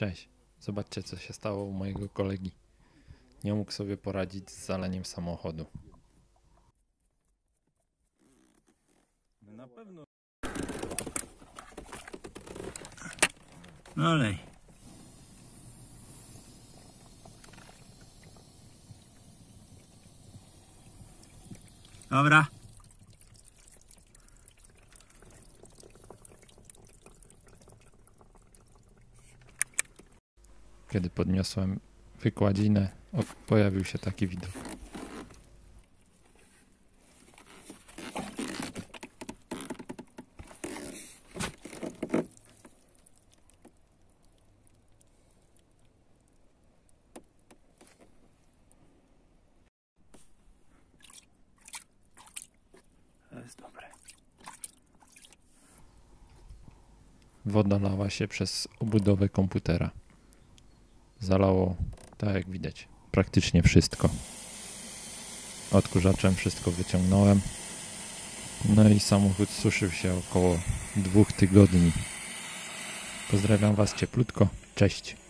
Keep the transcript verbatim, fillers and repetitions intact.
Cześć. Zobaczcie, co się stało u mojego kolegi. Nie mógł sobie poradzić z zaleniem samochodu. Na pewno. No lej. Dobra. Kiedy podniosłem wykładzinę, o, pojawił się taki widok. To jest dobre. Woda lała się przez obudowę komputera. Zalało, tak jak widać, praktycznie wszystko. Odkurzaczem wszystko wyciągnąłem. No i samochód suszył się około dwóch tygodni. Pozdrawiam Was cieplutko. Cześć.